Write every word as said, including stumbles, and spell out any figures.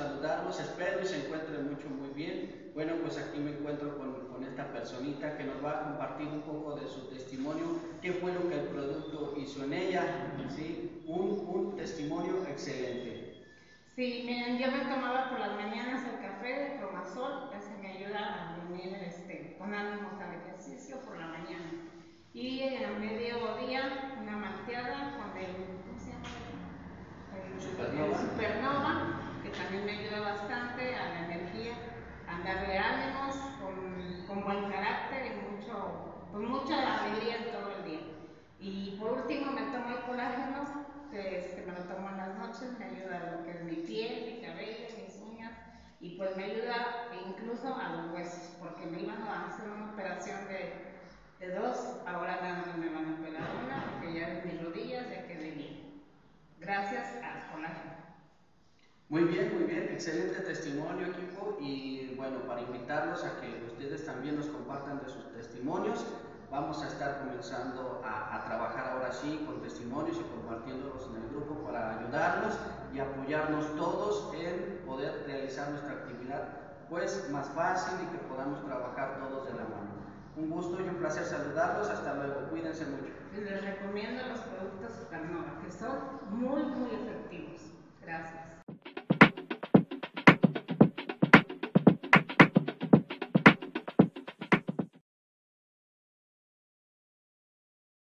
saludarlos, espero y se encuentren mucho muy bien. Bueno, pues aquí me encuentro con, con esta personita que nos va a compartir un poco de su testimonio, qué fue lo que el producto hizo en ella, ¿sí? Un, un testimonio excelente. Sí, miren, yo me tomaba por las mañanas el café de Cromasol, que se me ayuda a venir este, con ánimos al ejercicio por la mañana. Y a mediodía una malteada con el, ¿cómo se llama? El Supernova. el Supernova, que también me ayuda bastante a la energía, a darle ánimos, con, con buen carácter y mucho, con mucha alegría en todo el día. Y por último me tomo el colágeno, que este, me lo tomo en las noches, me ayuda a lo que es mi piel, mi cabello, mis uñas, y pues me ayuda incluso a los huesos, porque me iban a hacer una operación de, de dos, ahora nada más me van a operar una, porque ya en mis rodillas ya quedé bien. Gracias al colágeno. Muy bien, muy bien, excelente testimonio, equipo, y bueno, para invitarlos a que ustedes también nos compartan de sus testimonios. Vamos a estar comenzando a, a trabajar ahora sí con testimonios y compartiéndolos en el grupo para ayudarnos y apoyarnos todos en poder realizar nuestra actividad pues más fácil y que podamos trabajar todos de la mano. Un gusto y un placer saludarlos, hasta luego, cuídense mucho. Les recomiendo los productos Supernova, que son muy muy efectivos. Gracias.